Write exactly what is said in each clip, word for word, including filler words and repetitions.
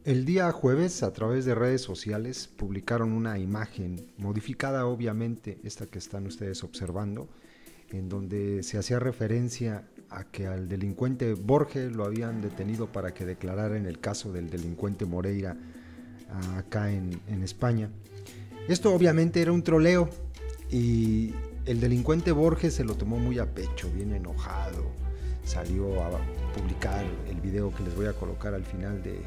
El día jueves, a través de redes sociales, publicaron una imagen modificada, obviamente, esta que están ustedes observando, en donde se hacía referencia a que al delincuente Borge lo habían detenido para que declarara en el caso del delincuente Moreira acá en, en España. Esto obviamente era un troleo y el delincuente Borge se lo tomó muy a pecho, bien enojado. Salió a publicar el video que les voy a colocar al final de,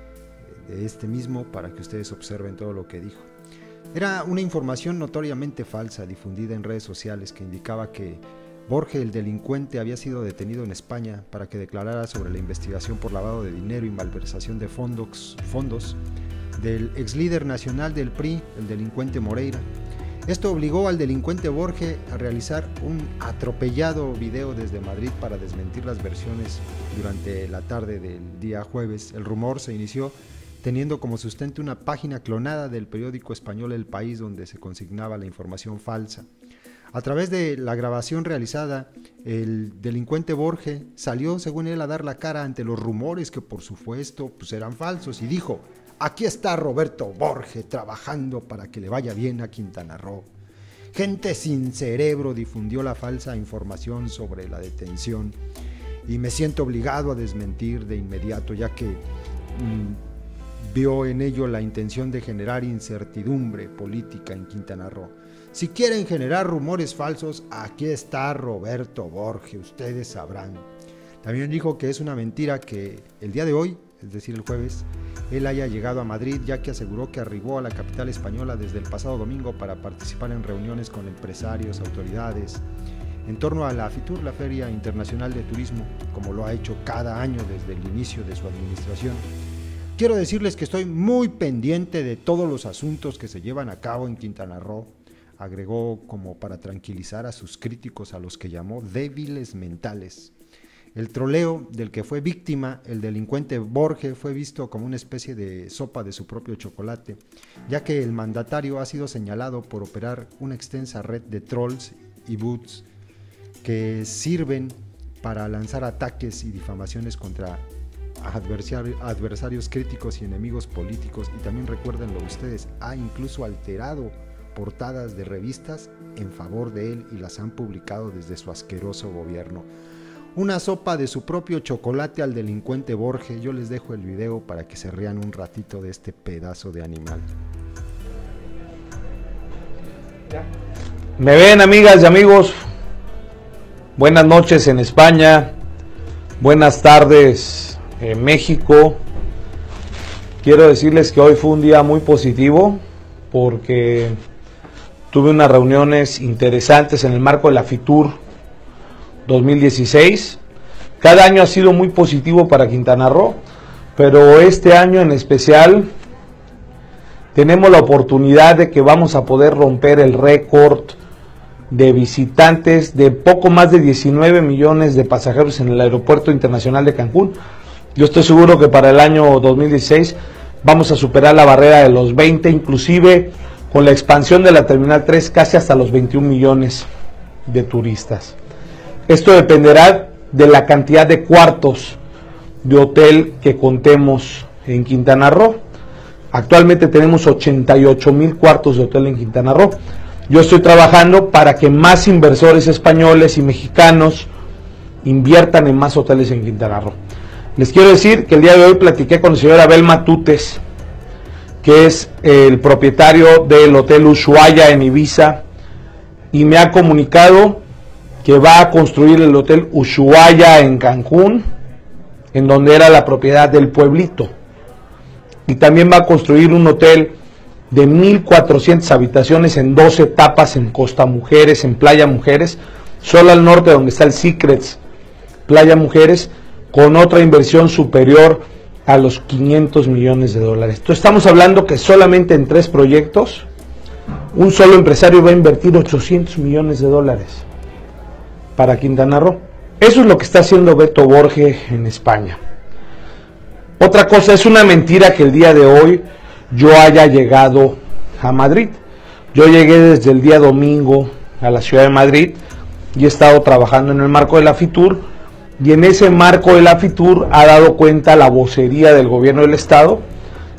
de este mismo para que ustedes observen todo lo que dijo. Era una información notoriamente falsa difundida en redes sociales que indicaba que Borge, el delincuente, había sido detenido en España para que declarara sobre la investigación por lavado de dinero y malversación de fondos, fondos del ex líder nacional del P R I, el delincuente Moreira. Esto obligó al delincuente Borge a realizar un atropellado video desde Madrid para desmentir las versiones durante la tarde del día jueves. El rumor se inició teniendo como sustento una página clonada del periódico español El País, donde se consignaba la información falsa. A través de la grabación realizada, el delincuente Borge salió, según él, a dar la cara ante los rumores que por supuesto pues, eran falsos y dijo: aquí está Roberto Borge trabajando para que le vaya bien a Quintana Roo. Gente sin cerebro difundió la falsa información sobre la detención y me siento obligado a desmentir de inmediato, ya que mmm, vio en ello la intención de generar incertidumbre política en Quintana Roo. Si quieren generar rumores falsos, aquí está Roberto Borge, ustedes sabrán. También dijo que es una mentira que el día de hoy, es decir el jueves, él haya llegado a Madrid, ya que aseguró que arribó a la capital española desde el pasado domingo para participar en reuniones con empresarios, autoridades, en torno a la FITUR, la Feria Internacional de Turismo, como lo ha hecho cada año desde el inicio de su administración. Quiero decirles que estoy muy pendiente de todos los asuntos que se llevan a cabo en Quintana Roo, agregó como para tranquilizar a sus críticos, a los que llamó débiles mentales. El troleo del que fue víctima el delincuente Borge fue visto como una especie de sopa de su propio chocolate, ya que el mandatario ha sido señalado por operar una extensa red de trolls y bots que sirven para lanzar ataques y difamaciones contra adversarios críticos y enemigos políticos. Y también recuérdenlo ustedes, ha incluso alterado portadas de revistas en favor de él y las han publicado desde su asqueroso gobierno. Una sopa de su propio chocolate al delincuente Borge. Yo les dejo el video para que se rían un ratito de este pedazo de animal. Me ven, amigas y amigos. Buenas noches en España. Buenas tardes en México. Quiero decirles que hoy fue un día muy positivo porque tuve unas reuniones interesantes en el marco de la FITUR dos mil dieciséis. Cada año ha sido muy positivo para Quintana Roo, pero este año en especial tenemos la oportunidad de que vamos a poder romper el récord de visitantes de poco más de diecinueve millones de pasajeros en el Aeropuerto Internacional de Cancún. Yo estoy seguro que para el año dos mil dieciséis vamos a superar la barrera de los veinte, inclusive con la expansión de la Terminal tres casi hasta los veintiún millones de turistas. Esto dependerá de la cantidad de cuartos de hotel que contemos en Quintana Roo. Actualmente tenemos ochenta y ocho mil cuartos de hotel en Quintana Roo. Yo estoy trabajando para que más inversores españoles y mexicanos inviertan en más hoteles en Quintana Roo. Les quiero decir que el día de hoy platiqué con el señor Abel Matutes, que es el propietario del Hotel Ushuaia en Ibiza, y me ha comunicado que va a construir el Hotel Ushuaia en Cancún, en donde era la propiedad del pueblito, y también va a construir un hotel de mil cuatrocientas habitaciones en dos etapas en Costa Mujeres, en Playa Mujeres, solo al norte donde está el Secrets Playa Mujeres, con otra inversión superior a los quinientos millones de dólares. Entonces estamos hablando que solamente en tres proyectos un solo empresario va a invertir ochocientos millones de dólares para Quintana Roo. Eso es lo que está haciendo Beto Borge en España. Otra cosa, es una mentira que el día de hoy yo haya llegado a Madrid. Yo llegué desde el día domingo a la ciudad de Madrid y he estado trabajando en el marco de la FITUR, y en ese marco de la FITUR ha dado cuenta la vocería del gobierno del estado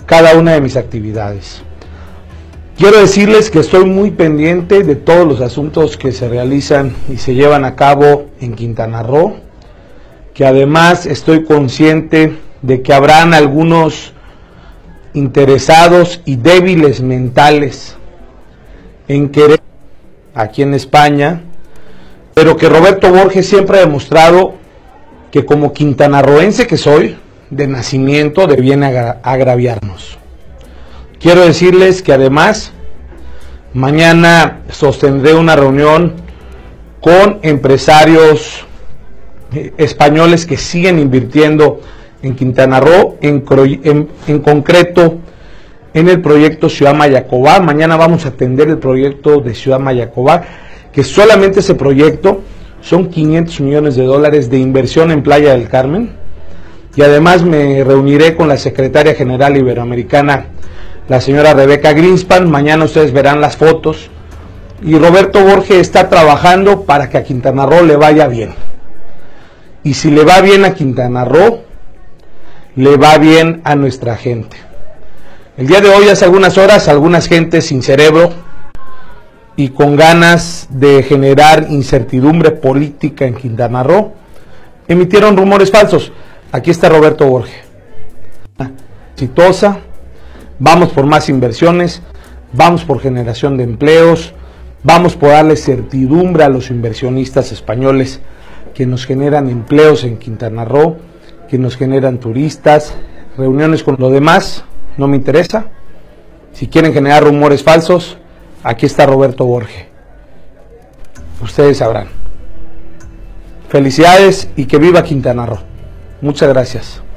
cada una de mis actividades. Quiero decirles que estoy muy pendiente de todos los asuntos que se realizan y se llevan a cabo en Quintana Roo, que además estoy consciente de que habrán algunos interesados y débiles mentales en querer aquí en España, pero que Roberto Borges siempre ha demostrado que como quintanarroense que soy, de nacimiento, de bien agra agraviarnos. Quiero decirles que además mañana sostendré una reunión con empresarios españoles que siguen invirtiendo en Quintana Roo, en, en, en concreto en el proyecto Ciudad Mayacobar. Mañana vamos a atender el proyecto de Ciudad Mayacobar, que solamente ese proyecto son quinientos millones de dólares de inversión en Playa del Carmen, y además me reuniré con la secretaria general iberoamericana, la señora Rebeca Greenspan. Mañana ustedes verán las fotos, y Roberto Borges está trabajando para que a Quintana Roo le vaya bien, y si le va bien a Quintana Roo, le va bien a nuestra gente. El día de hoy, hace algunas horas, algunas gentes sin cerebro y con ganas de generar incertidumbre política en Quintana Roo emitieron rumores falsos. Aquí está Roberto Borges. Exitosa, vamos por más inversiones, vamos por generación de empleos, vamos por darle certidumbre a los inversionistas españoles que nos generan empleos en Quintana Roo, que nos generan turistas, reuniones con lo demás. No me interesa. Si quieren generar rumores falsos, aquí está Roberto Borges. Ustedes sabrán. Felicidades y que viva Quintana Roo. Muchas gracias.